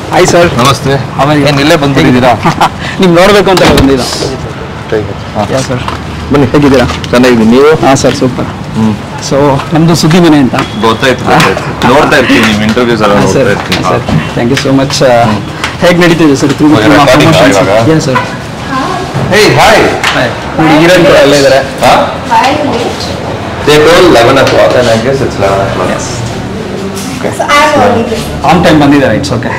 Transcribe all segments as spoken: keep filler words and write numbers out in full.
Hi sir. ನಮಸ್ತೆ. ಏನು ಇಲ್ಲೇ ಬಂದಿದ್ದೀರಾ? ನೀವು ನೋಡಬೇಕು ಅಂತ ಬಂದಿದ್ದ. ಯಾ ಸರ್, ಬನ್ನಿ. ಹೇಗಿದ್ದೀರಾ? ಚೆನ್ನಾಗಿದ್ದೀನಿ. ನೀವು? ಹಾಂ ಸರ್, ಸೂಪರ್. ಹ್ಞೂ. ಸೊ ನಮ್ಮದು SuddiMane ಅಂತ ಗೊತ್ತಾಯ್ತು, ನೋಡ್ತಾ ಇರ್ತೀನಿ ನಿಮ್ಮ ಇಂಟರ್ವ್ಯೂಸ್ ಎಲ್ಲ ನೋಡ್ತಾ ಇರ್ತೀನಿ. Sir, thank you so much. ಹೇಗೆ ನಡೀತಿದೆ ಸರ್? ಏನು ಸರ್? ಹೇ ಹಾಯ್. ಹೀರೋಯಿನ್ ಕೂಡ ಅಲ್ಲೇ ಇದ್ದಾರೆ. They told eleven o'clock and I guess it's eleven o'clock. Yes. Okay. So I have already been. On time ಬಂದಿದ್ದಾರೆ. It's okay.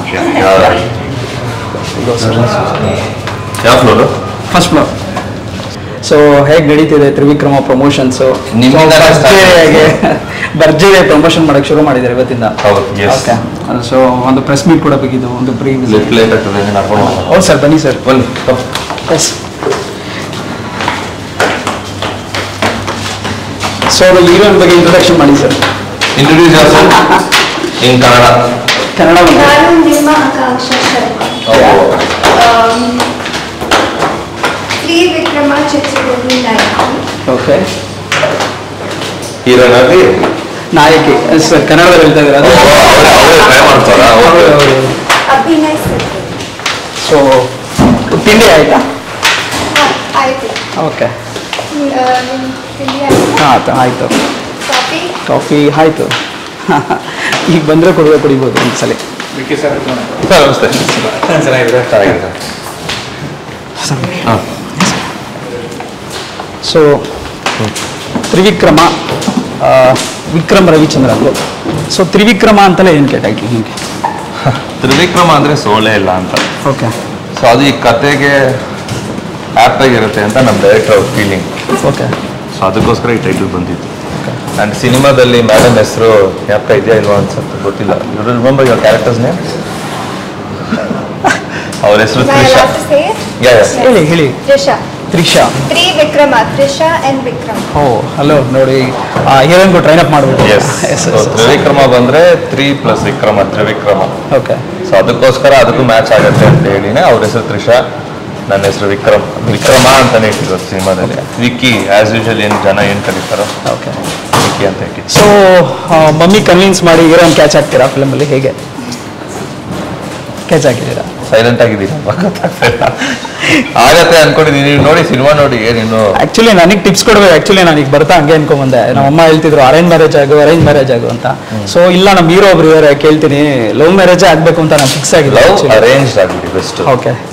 ಯಾವ ಫ್ಲೋರು? First floor. ಸೊ ಹೇಗೆ ನಡೀತಿದೆ ತ್ರಿವಿಕ್ರಮ ಪ್ರಮೋಷನ್ಸು? ಭರ್ಜರಿಯಾಗಿ ಭರ್ಜರಿ ಪ್ರಮೋಷನ್ ಮಾಡಕ್ಕೆ ಶುರು ಮಾಡಿದ್ದಾರೆ ಇವತ್ತಿಂದ. ಓಕೆ. ಸೊ ಒಂದು ಪ್ರೆಸ್ ಮೀಟ್ ಕೂಡ ಬೇಕಿದ್ದು, ಒಂದು ಪ್ರೀ ಲೇಟ್ ಆಗ್ತದೆ. ಹೌದು ಸರ್, ಬನ್ನಿ ಸರ್, ಬನ್ನಿ. ಎಸ್. ಸೊ ಹೀರೋಯಿನ್ ಬಗ್ಗೆ ಇಂಟ್ರೊಡಕ್ಷನ್ ಮಾಡಿ sir. Introduce yourself in Kannada. Kannada ನಾನು ನಿಮ್ಮ ಆಕಾಂಕ್ಷಾ ಶರ್ಮಾ. ಫ್ರೀ ವಿಕ್ರಮ ಚಿತ್ರದಲ್ಲಿ ನಾಯಕಿ. ಓಕೆ. ಹೀರೋಯಿನ್ ಆಗಿ ನಾಯಕಿ ಸರ್, ಕನ್ನಡದಲ್ಲಿ ಹೇಳ್ತಾ ಇದ್ದಾರೆ. ಟ್ರೈ ಮಾಡ್ತಾರಾ? ಅಭಿನಯಿಸಿದ್ದೆ. ಸೊ ತಿಂಡಿ ಆಯ್ತಾ? ಆಯ್ತು. ಓಕೆ. ತಿಂಡಿ ಹಾಂ ಆಯಿತು. ಕಾಫಿ ಕಾಫಿ ಆಯಿತು. ಈಗ ಬಂದರೆ ಕೊಡುವ ಕುಡಿಬೋದು ಒಂದ್ಸಲ. ಸರ್ ನಮಸ್ತೆ. ಚೆನ್ನಾಗಿದೆ. ಚೆನ್ನಾಗಿದೆ. ಹಾಂ. ಸೊ ತ್ರಿವಿಕ್ರಮ, ವಿಕ್ರಮ್ ರವಿಚಂದ್ರನ್. ಸೊ ತ್ರಿವಿಕ್ರಮ ಅಂತಲೇ ಏನು ಟೈಟ್ಲ್ ನಿಮಗೆ? ತ್ರಿವಿಕ್ರಮ ಅಂದರೆ ಸೋಲೇ ಇಲ್ಲ ಅಂತ. ಓಕೆ. ಸೊ ಅದು ಈ ಕತೆಗೆ ಆ್ಯಪ್ಟ್ ಆಗಿರುತ್ತೆ ಅಂತ ನಮ್ಮ ಡೈರೆಕ್ಟರ್ ಅವ್ರ ಫೀಲಿಂಗ್. ಓಕೆ. ಸೊ ಅದಕ್ಕೋಸ್ಕರ ಈ ಟೈಟಲ್ ಬಂದಿತ್ತು. ಆ್ಯಂಡ್ ಸಿನಿಮಾದಲ್ಲಿ ಮೇಡಮ್ ಹೆಸರು ಯಾಕ ಇದೆಯಾ ಇಲ್ವಾ ಅನ್ಸುತ್ತೆ, ಗೊತ್ತಿಲ್ಲ. You remember your characters name? ಅವ್ರ ಹೆಸರು ತ್ರಿಷಾ. ಹೇಳಿ ಹೇಳಿ. Trisha. Trisha. Trivikrama. Trisha and Vikram. Oh hello. ನೋಡಿ, ಹೀರೋಯಿನ್ಗೂ ಟ್ರೈನ್ ಅಪ್ ಮಾಡ್ಬೋದು. ಎಸ್. ತ್ರಿವಿಕ್ರಮ ಬಂದರೆ three plus Vikrama, Trivikrama. Okay. So ಅದಕ್ಕೋಸ್ಕರ ಅದಕ್ಕೂ ಮ್ಯಾಚ್ ಆಗುತ್ತೆ ಅಂತ ಹೇಳಿನೇ ಅವ್ರ ಹೆಸರು ತ್ರಿಷಾ, ನನ್ನ ಹೆಸರು ವಿಕ್ರಮ್. ವಿಕ್ರಮ ಅಂತಾನೆ ಇಟ್ಟಿರೋದು ಸಿನಿಮಾದಲ್ಲಿ. ವಿಕ್ಕಿ ಆಸ್ ಯೂಶುವಲ್ ಏನು ಜನ ಏನು ಕರೀತಾರೋ ಓಕೆ, ವಿಕ್ಕಿ ಅಂತ ಇಟ್ಟು. ಸೊ ಮಮ್ಮಿ ಕನ್ವಿನ್ಸ್ ಮಾಡಿ ಹೀರೋಯಿನ್ ಕ್ಯಾಚ್ ಆಗ್ತೀರಾ ಫಿಲಮಲ್ಲಿ? ಹೇಗೆ ಕ್ಯಾಚ್ ಆಗಿದ್ದೀರಾ? ಸೈಲೆಂಟ್ ಆಗಿದ್ದೀರಾ? ಆಗತ್ತೆ ಅನ್ಕೊಂಡಿದ್ದೀನಿ. ನೀವು ನೋಡಿ, ಸಿನಿಮಾ ನೋಡಿ. ಏನಿನ್ನು ಆಕ್ಚುಲಿ ನನಗೆ ಟಿಪ್ಸ್ ಕೊಡ್ಬೇಕು. ಆಕ್ಚುಲಿ ನನಗೆ ಬರ್ತಾ ಹಂಗೆ ಅನ್ಕೊಂಬಂದೆ. ನಮ್ಮ ಅಮ್ಮ ಹೇಳ್ತಿದ್ರು ಅರೇಂಜ್ ಮ್ಯಾರೇಜ್ ಆಗು ಅರೇಂಜ್ ಮ್ಯಾರೇಜ್ ಆಗು ಅಂತ. ಸೊ ಇಲ್ಲ, ನಮ್ಮ ಹೀರೋ ಒಬ್ರು ಇದ್ದಾರೆ, ಕೇಳ್ತೀನಿ. ಲವ್ ಮ್ಯಾರೇಜೇ ಆಗ್ಬೇಕು ಅಂತ ನಾನು ಫಿಕ್ಸ್ ಆಗಿಲ್ಲ. ಅರೇಂಜ್ ಆಗ್ಬಿಡಿ ಬೆಸ್ಟ್. ಓಕೆ.